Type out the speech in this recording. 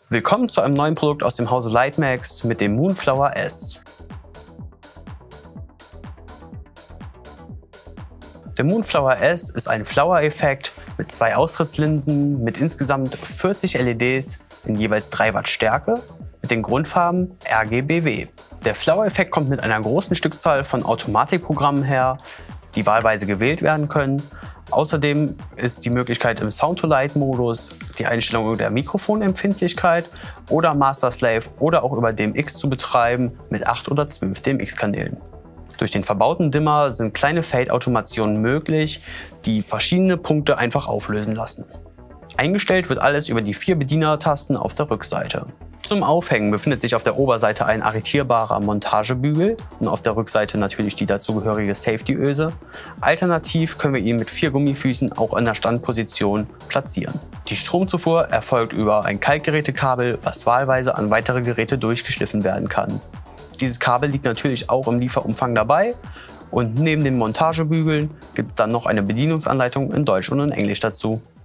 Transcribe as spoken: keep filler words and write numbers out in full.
Willkommen zu einem neuen Produkt aus dem Hause Lightmax mit dem Moonflower S. Der Moonflower S ist ein Flower-Effekt mit zwei Austrittslinsen mit insgesamt vierzig L E Ds in jeweils drei Watt Stärke mit den Grundfarben R G B W. Der Flower-Effekt kommt mit einer großen Stückzahl von Automatikprogrammen her, die wahlweise gewählt werden können. Außerdem ist die Möglichkeit im Sound-to-Light-Modus, die Einstellung der Mikrofonempfindlichkeit oder Master Slave oder auch über D M X zu betreiben mit acht oder zwölf D M X-Kanälen. Durch den verbauten Dimmer sind kleine Fade-Automationen möglich, die verschiedene Punkte einfach auflösen lassen. Eingestellt wird alles über die vier Bedienertasten auf der Rückseite. Zum Aufhängen befindet sich auf der Oberseite ein arretierbarer Montagebügel und auf der Rückseite natürlich die dazugehörige Safety-Öse. Alternativ können wir ihn mit vier Gummifüßen auch in der Standposition platzieren. Die Stromzufuhr erfolgt über ein Kaltgerätekabel, was wahlweise an weitere Geräte durchgeschliffen werden kann. Dieses Kabel liegt natürlich auch im Lieferumfang dabei und neben den Montagebügeln gibt es dann noch eine Bedienungsanleitung in Deutsch und in Englisch dazu.